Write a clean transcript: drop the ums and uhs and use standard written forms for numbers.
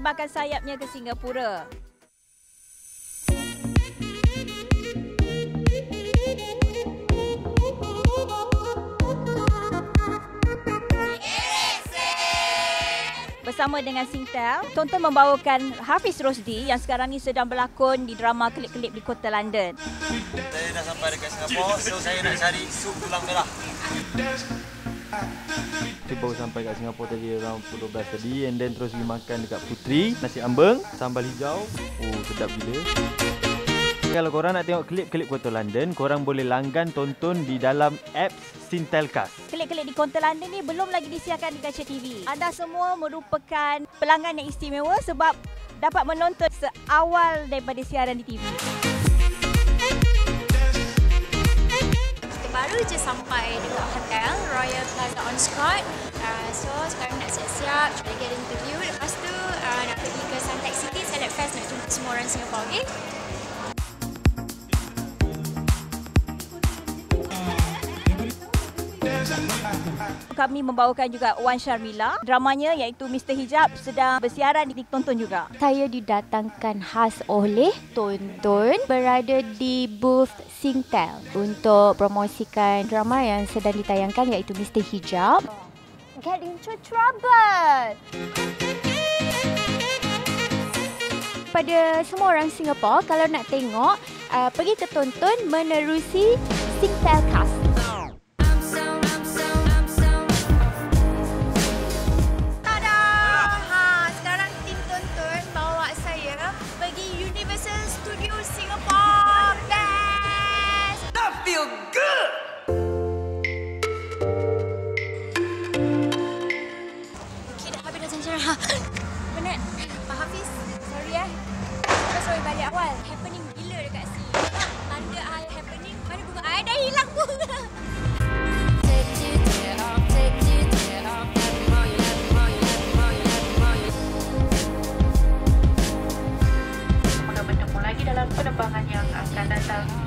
menterbangkan sayapnya ke Singapura. Bersama dengan Singtel, Tonton membawakan Hafiz Rosdi yang sekarang ni sedang berlakon di drama Kelip-Kelip di Kota London. Saya dah sampai dekat Singapura, so saya nak cari sup tulang merah. Saya baru sampai kat Singapura tadi around pukul 12 tadi, and then terus pergi makan dekat Putri, nasi ambeng, sambal hijau. Oh, sedap gila. Kalau korang nak tengok klip-klip Kota London, korang boleh langgan tonton di dalam apps Sintelcast. Kelip-Kelip di Kota London ni belum lagi disiarkan di Kaca TV. Anda semua merupakan pelanggan yang istimewa sebab dapat menonton seawal daripada siaran di TV. Baru je sampai dekat hotel Royal Plaza on Scott. So sekarang nak siap-siap, try get interview. Lepas tu nak pergi ke Suntec City Salad Fest, nak jumpa semua orang Singapura, okay? Kami membawakan juga Wan Sharmila. Dramanya iaitu Mr. Hijab sedang bersiaran ditonton juga. Saya didatangkan khas oleh Tonton berada di booth Singtel untuk promosikan drama yang sedang ditayangkan iaitu Mr. Hijab. Get into trouble! Pada semua orang Singapura, kalau nak tengok, pergi ke Tonton menerusi Sintelcast. Penat. Pak Hafiz, sorry ya. Sorry balik awal. Happening gila dekat sini. Tanda happening, mana bunga air dah hilang bunga. Moga bertemu lagi dalam penerbangan yang akan datang.